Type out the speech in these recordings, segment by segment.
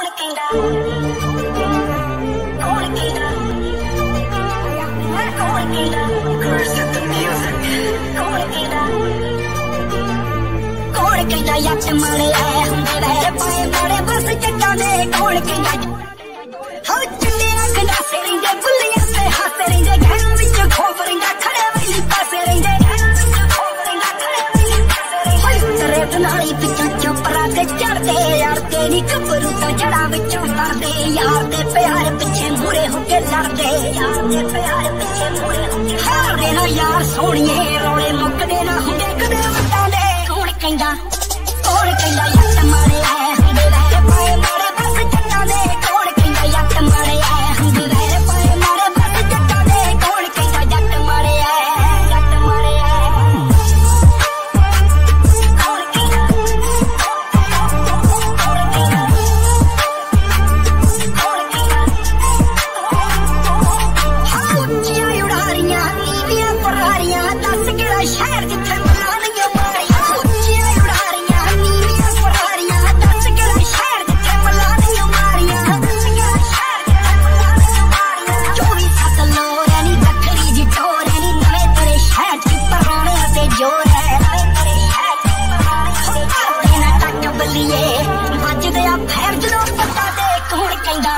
Yat male aye hunde vere pae mare bas chatta de kol ke ho chinde akhna serinde bulliya se hasse rinde ghar vich khofrinda khade vali paase rinde tare tunali pichu chopra ke charte yaar teri kabru to jada vichon tarde yaar de pyar piche mure hoke larte yaar de pyar piche mure hoke haare na yaar soniye role mukde na hunde kade wata de kon kenda Kol kenda yat mare aye hunde vere pae mare bas chatta de kol kenda yat mare aye hunde vere pae mare bas chatta de kol kenda yat mare aye kol kenda ਉੱਚੀਆਂ ਉਡਾਰੀਆਂ ਨੀਵੀਆਂ ਪਰਾਰੀਆਂ ਦੱਸ ਕਿਹੜਾ ਸ਼ਹਿਰ ਜਿੱਥੇ ਮਲਾਣੀਆਂ ਮਾਰੀਆਂ ਉੱਚੀਆਂ ਉਡਾਰੀਆਂ ਨੀਵੀਆਂ ਪਰਾਰੀਆਂ ਦੱਸ ਕਿਹੜਾ ਸ਼ਹਿਰ ਜਿੱਥੇ ਮਲਾਣੀਆਂ ਮਾਰੀਆਂ ਦੱਸ ਕਿਹੜਾ ਸ਼ਹਿਰ ਜਿੱਥੇ ਮਲਾਣੀਆਂ ਮਾਰੀਆਂ 24/7 ਲੋਰ ਐ ਨੀ ਵੱਖਰੀ ਜੀ ਟੋਰ ਐ ਨੀ ਨਵੇਂ ਤੇਰੇ ਸ਼ਹਿਰ ਚ ਪਰਾਣਿਆਂ ਤੇ ਜੋਰ ਹੈ ਨਵੇਂ ਤੇਰੇ ਸ਼ਹਿਰ ਚ ਪਰਾਣਿਆਂ ਤੇ ਜੋਰ ਨਾ ਟੱਕ ਬੱਲੀਏ ਵੱਜਦੇ ਆ ਫੇਰ ਜਦੋਂ ਪੱਤਾ ਦੇ ਕੌਣ ਕਹਿੰਦਾ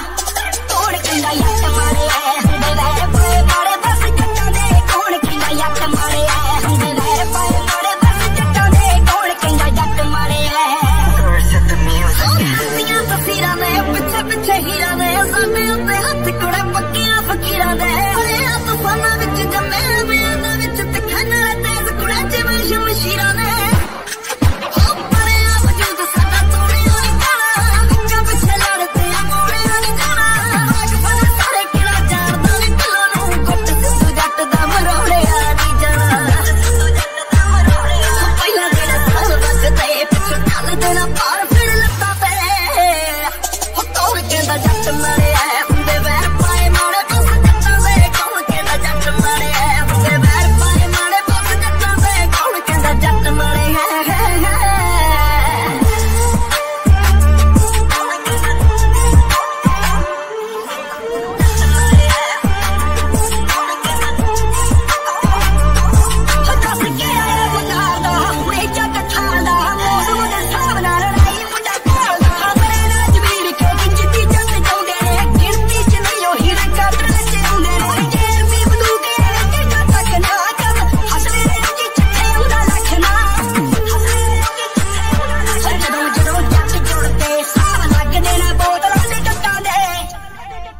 ਯੱਟ ਮਾਰੇ ਆਏ ਹੁੰਦੇ ਵੈਰ ਪਾਏ ਮਾਰੇ ਬਸ ਜੱਟਾਂ ਦੇ ਕੌਣ ਕਹਿੰਦਾ ਯੱਟ ਮਾਰੇ ਆਏ ਹੁੰਦੇ ਵੈਰ ਪਾਏ ਮਾਰੇ ਬਸ ਜੱਟਾਂ ਦੇ ਕੌਣ ਕਹਿੰਦਾ ਯੱਟ ਮਾਰੇ ਆਏ ਹੱਸੀਆਂ ਤਸਵੀਰਾਂ ਨੇ ਪਿੱਛੇ ਪਿੱਛੇ ਹੀਰਾਂ ਨੇ ਸਾਡੇ ਉੱਤੇ ਹੱਥ ਕੋੜੇ ਪੱਕੀਆਂ ਫਕੀਰਾਂ ਦੇ ਅਰੇ ਆ ਤੂਫਾਨਾਂ ਵਿੱਚ ਜੰਮੇ ਬਿਆਨਾਂ ਵਿੱਚ ਤਖਾਨਾਂ ਤੇਜ਼ ਕੁੜਾ ਜਿਵੇਂ ਸ਼ਮਸ਼ੀਰਾਂ ਨੇ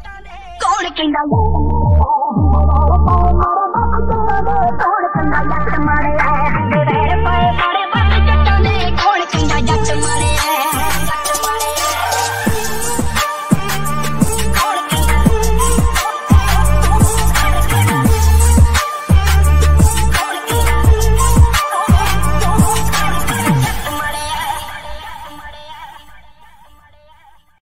Kenda